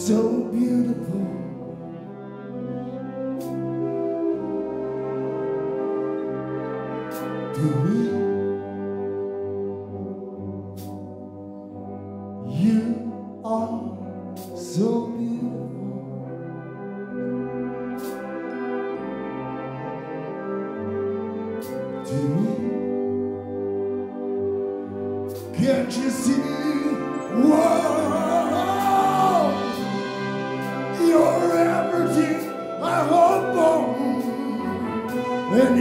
so beautiful. To me, you are so beautiful. To me, can't you see? Whoa, you're everything I hope for, and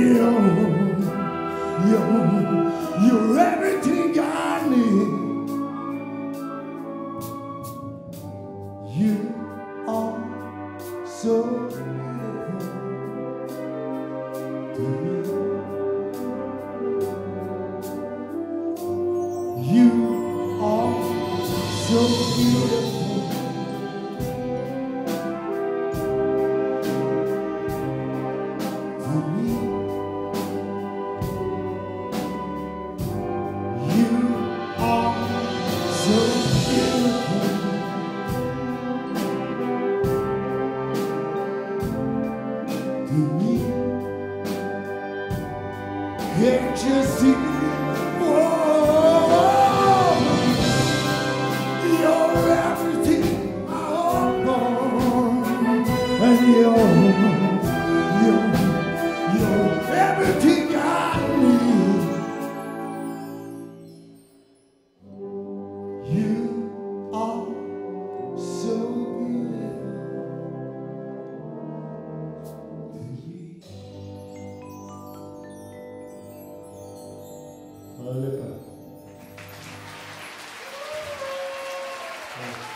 you're everything I need. You are so beautiful to me. You are so beautiful to me. You are so beautiful to me. Can't you see? Whoa, you're everything I hope for, and you're everything I need. You are so beautiful to me. Hvala lepa.